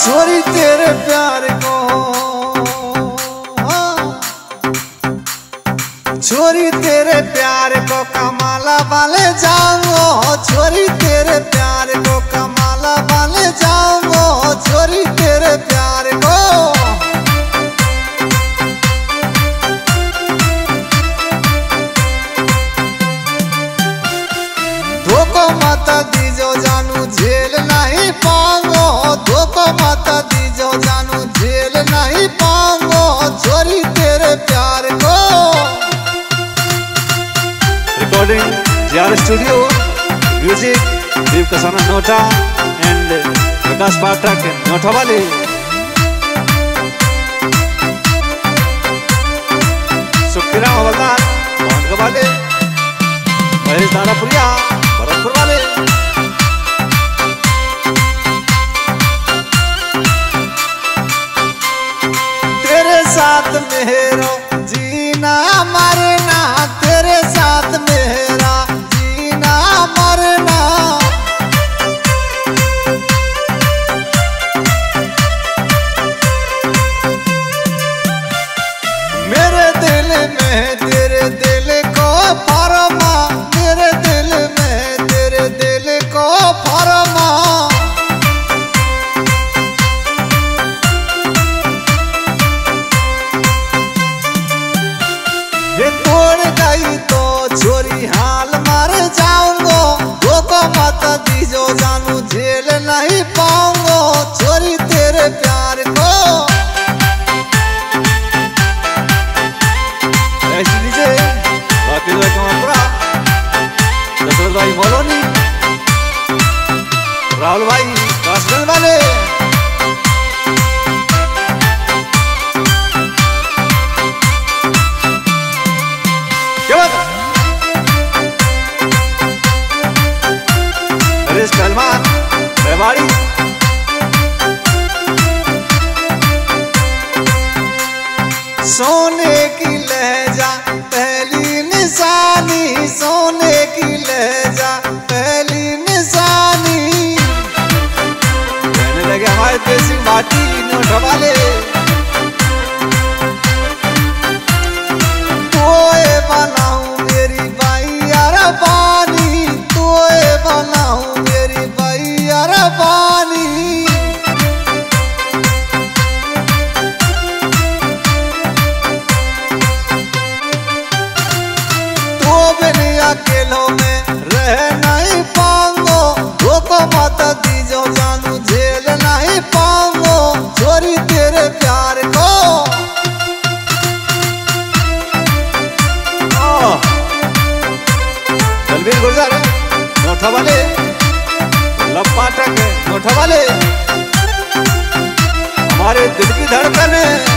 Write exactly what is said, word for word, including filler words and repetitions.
छोरी तेरे प्यार को, छोरी तेरे प्यार को कमाला वाले जाऊंगो, छोरी तेरे प्यार को कमाला वाले जाऊंगो, छोरी तेरे प्यार को। धोखो मत दीजो जानू झेल नहीं पाऊंगो, धोखो मत दीजो जानू झेल नहीं पाऊंगो, छोरी तेरे प्यार को। Recording J R Studio, music Dev Kasana Nota and Prakash Pathak Nota Wale. Sukhira Hawaldar Bond Wale, Mahesh Darapuria Bharatpur Wale. तेरे साथ मेरा जीना मरना, तेरे साथ मेरा जीना मरना। मेरे दिल में तेरे दिल को फरमा, मेरे दिल में तेरे दिल को फरमा। ये तोड़ गई तो छोरी हाल मर जाऊंगो, धोखो मत दीजो जानू झेल नहीं पाऊंगो, छोरी तेरे प्यार को। ऐसी लीजिए राकेश भाई कमालपुरा, दशरथ भाई मोलोनी, राहुल भाई कासगंज वाले। नरेश पहलवान रेवाड़ी, सोने की लहजा पहली निशानी, सोने की लहजा पहली निशानी। कहने लगे हमारे देसी माटी नोट वाले। तोए बनाऊं मेरी भैया रबानी, तोए बनाऊं मेरी भैया रबानी। तो बिन अकेलों में रह नहीं पाऊंगो, धोखो मत दीजो जानू झेल नहीं पाऊंगो, छोरी तेरे प्यार को। बलबीर गुर्जर नोटा वाले, लव पाठक नोटा वाले, हमारे दिल की धड़कन